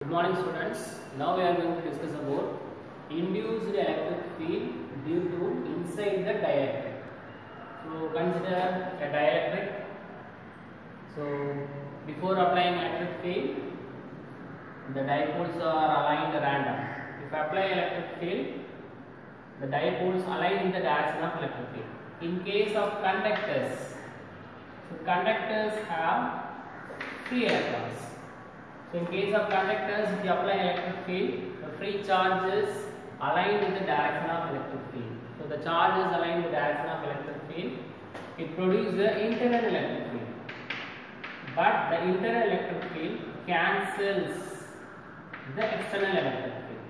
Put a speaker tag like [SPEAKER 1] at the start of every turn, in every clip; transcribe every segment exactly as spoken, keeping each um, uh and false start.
[SPEAKER 1] Good morning students. Now we are going to discuss about induced electric field due to inside the dielectric. So consider a dielectric. So before applying electric field, the dipoles are aligned random. If I apply electric field, the dipoles align in the direction of electric field. In case of conductors, so conductors have free electrons. So in case of conductors, if you apply electric field, the free charges align with the direction of electric field. So the charge is aligned with the direction of electric field. It produces the internal electric field. But the internal electric field cancels the external electric field.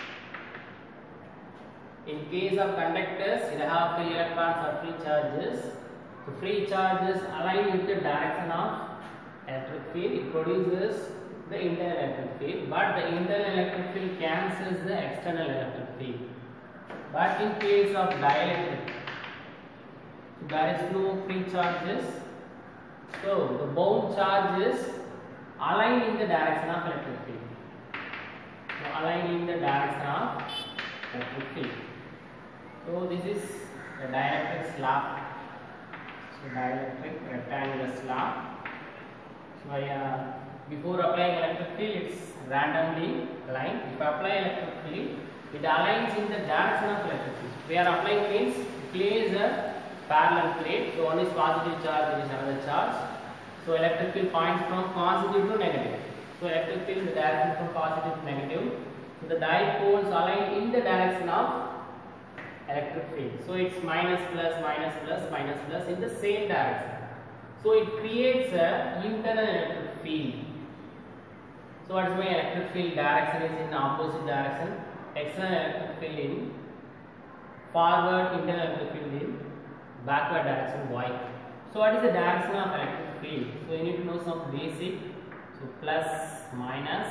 [SPEAKER 1] In case of conductors, you have free electrons or free charges. So free charges align with the direction of electric field. It produces the internal electric field, but the internal electric field cancels the external electric field. But in case of dielectric, so there is no free charges, so the bound charges align in the direction of electric field. So align in the direction of electric field. So this is a dielectric slab. So dielectric rectangular slab. So I uh, before applying electric field, it's randomly aligned. If I apply electric field, it aligns in the direction of electric field. We are applying means place a parallel plate. So one is positive charge, there is another charge. So electric field points from positive to negative. So electric field the direction from positive to negative. So the dipoles align in the direction of electric field. So it's minus plus minus plus minus plus in the same direction. So it creates a internal electric field. So what is my electric field direction is in opposite direction, external electric field in forward, internal electric field in backward direction y. So what is the direction of electric field? So you need to know some basic. So plus, minus,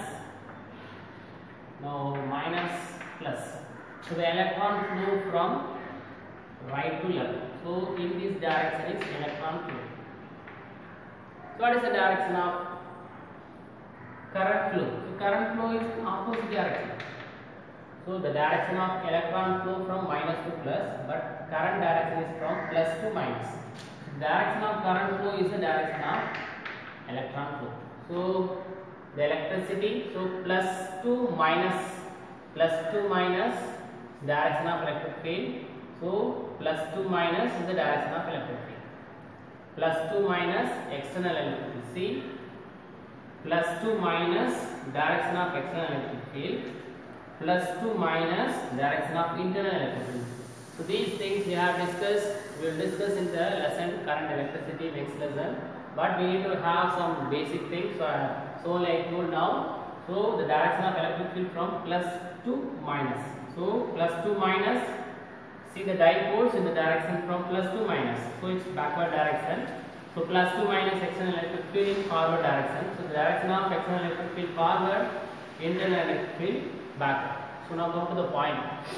[SPEAKER 1] now minus, plus. So the electron flow from right to left. So in this direction is electron flow. So what is the direction of current flow? So current flow is in opposite direction. So the direction of electron flow from minus to plus, but current direction is from plus to minus. So direction of current flow is the direction of electron flow. So the electricity, so plus to minus, plus to minus direction of electric field. So plus to minus is the direction of electric field. Plus two minus external electric field. See, plus two minus direction of external electric field, plus two minus direction of internal electric field. So these things we have discussed, we will discuss in the lesson current electricity next lesson. But we need to have some basic things. So, uh, so like I told now, so the direction of electric field from plus to minus. So plus two minus. See the dipoles in the direction from plus to minus. So it's backward direction. So plus two minus external electric field in forward direction. So the direction of external electric field forward, internal electric field backward. So now come to the point.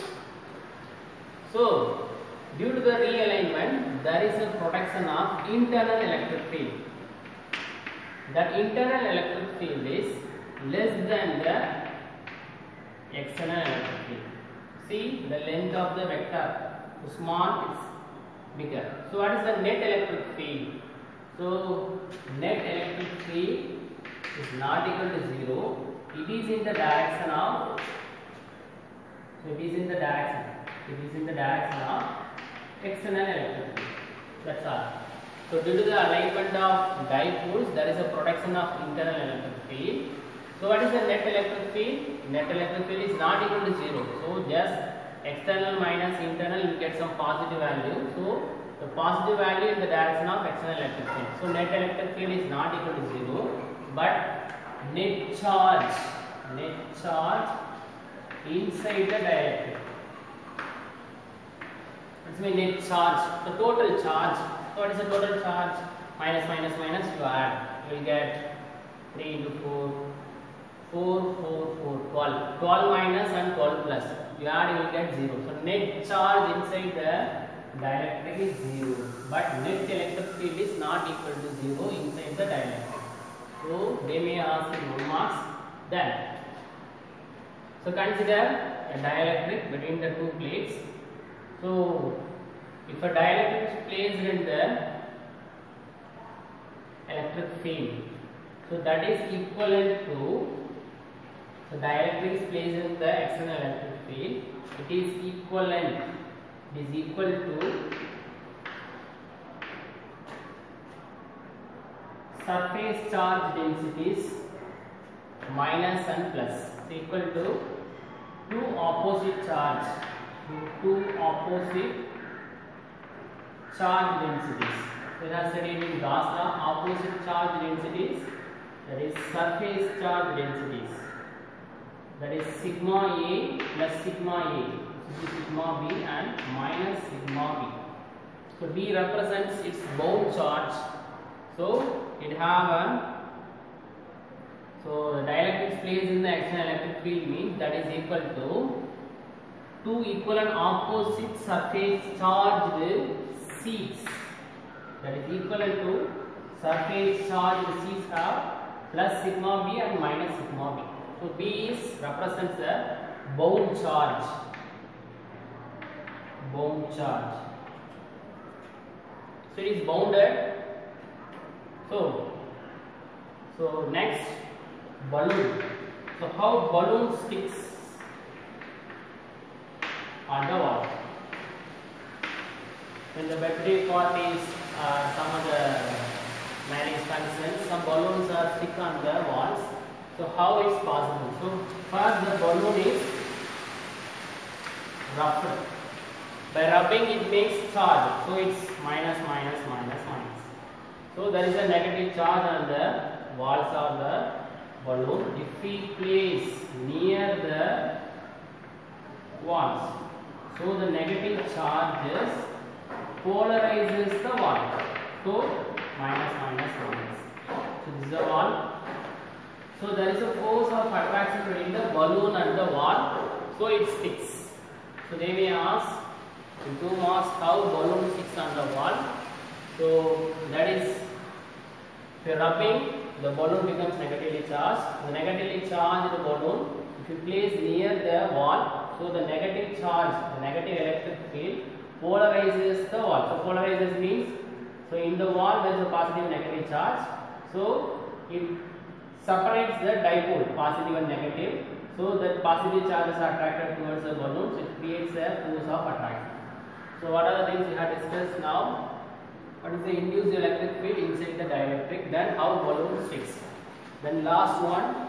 [SPEAKER 1] So due to the realignment, there is a protection of internal electric field. That internal electric field is less than the external electric field. See the length of the vector, so small is bigger. So what is the net electric field? So net electric field is not equal to zero. It is in the direction of, so it is in the direction, it is in the direction of external electric field. That's all. So due to the alignment of dipoles, there is a protection of internal electric field. So what is the net electric field? Net electric field is not equal to zero. So just external minus internal, you get some positive value. So the positive value in the direction of external electric field. So net electric field is not equal to zero, but net charge, net charge inside the dielectric. That's my net charge. The total charge. So what is the total charge? Minus minus minus. You add, you will get three into four. four, four, four, twelve. twelve minus and twelve plus. You add, you will get zero. So net charge inside the dielectric is zero. But net electric field is not equal to zero inside the dielectric. So they may ask in one marks. Then So consider a dielectric between the two plates. So if a dielectric is placed in the electric field, so that is equivalent to, so dielectric is placed in the external electric field, it is equivalent, it is equal to surface charge densities minus and plus, so equal to two opposite charge, two opposite charge densities. So it has studied in Gauss law, opposite charge densities, that is surface charge densities, that is sigma A plus sigma A, this is sigma B and minus sigma B. So B represents its bound charge. So it have a, so the dielectric placed in the external electric field means that is equal to two equal and opposite surface charged sheets, that is equivalent to surface charged sheets have plus sigma B and minus sigma B. So B is represents a bound charge, bound charge. So it is bounded. So, so next, balloon. So how balloon sticks on the wall? When the birthday parties, uh, some of the marriage functions, some balloons are stick on the walls. So how it's possible? So first the balloon is rubbed. By rubbing it makes charge. So it's minus, minus, minus, minus. So there is a negative charge on the walls of the balloon. If we place near the walls, so the negative charges polarizes the wall. So minus, minus, minus. So this is the wall. So there is a force of attraction between the balloon and the wall. So it sticks. So they may ask in two marks how balloon sticks on the wall. So that is, if you are rubbing, the balloon becomes negatively charged. The negatively charged balloon, if you place near the wall, so the negative charge, the negative electric field polarizes the wall. So polarizes means, so in the wall there is a positive and negative charge. So it separates the dipole, positive and negative. So that positive charges are attracted towards the balloon. So it creates a force of attraction. So what are the things we have discussed now? What is the induced electric field inside the dielectric? Then how balloon sticks. Then last one,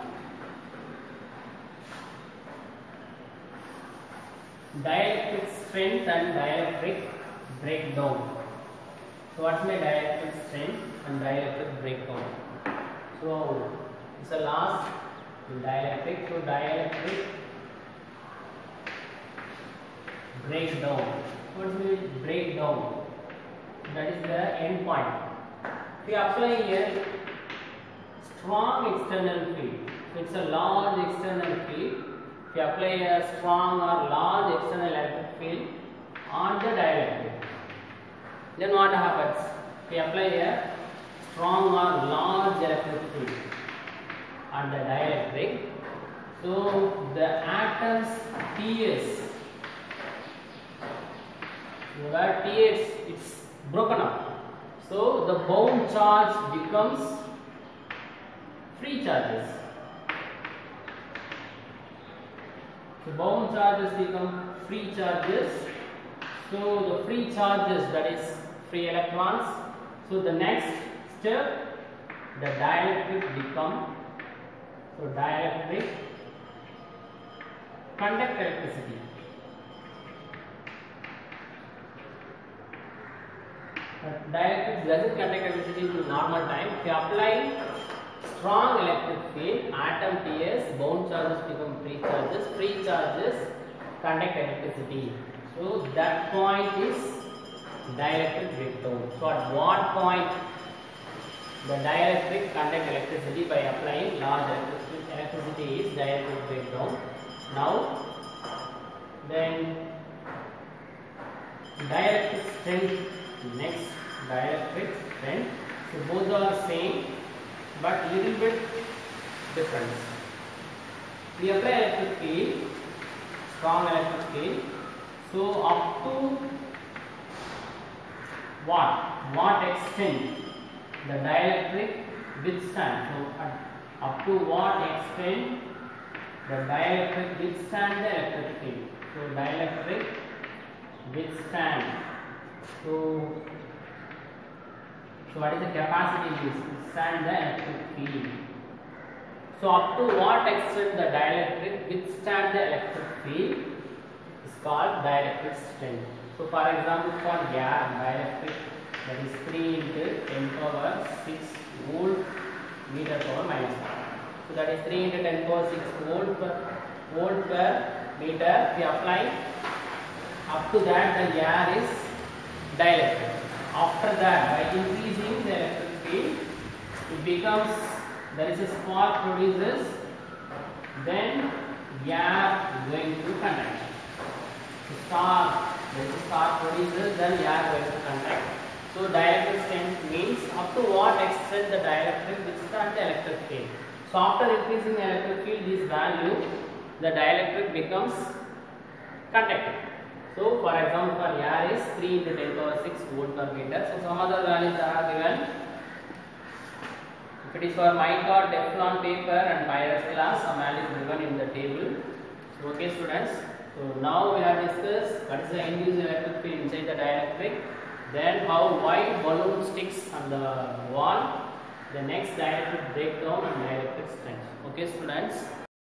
[SPEAKER 1] dielectric strength and dielectric breakdown. So what's my dielectric strength and dielectric breakdown? So it's the last dielectric. So dielectric breakdown. What's the breakdown? That is the end point. If you apply here strong external field, so it's a large external field. If you apply a strong or large external electric field on the dielectric, then what happens? If you apply a strong or large electric field on the dielectric, so the atoms T S, where T S it's broken up, so the bound charge becomes free charges. So bound charges become free charges. So the free charges, that is free electrons. So the next step, the dielectric become, so dielectric conduct electricity. But dielectric doesn't conduct electricity in normal time. If you apply strong electric field, atom T S, bound charges become free charges, free charges conduct electricity. So that point is dielectric breakdown. So at what point the dielectric conduct electricity by applying large electricity is dielectric breakdown. Now then dielectric strength, next dielectric strength. So both are same but little bit difference. we apply electric field, strong electric field. So up to what? What extent the dielectric withstand? So at, up to what extent the dielectric withstand the electric field? So dielectric withstand. So, so what is the capacity is withstand the electric field? So up to what extent the dielectric withstand the electric field is called dielectric strength. So for example, for gas dielectric, that is three into ten power six volt meter power minus one. So that is three into ten power six volt per volt per meter. We apply up to that the air is dielectric. After that, by increasing the electric field, it becomes, there is a spark produces, then air is going to conduct. So spark, there is a spark produces, then air going to conduct. So dielectric strength means up to what extent the dielectric withstand the electric field. So after increasing the electric field, this value, the dielectric becomes conductive. So for example, for air is three into ten power six volt per meter. So some other values are given. If it is for mica, Teflon paper and Pyrex glass, some values given in the table. So okay students, so now we have discussed what is the induced electric field inside the dielectric, then how why balloon sticks on the wall, the next dielectric breakdown and dielectric strength. Okay students.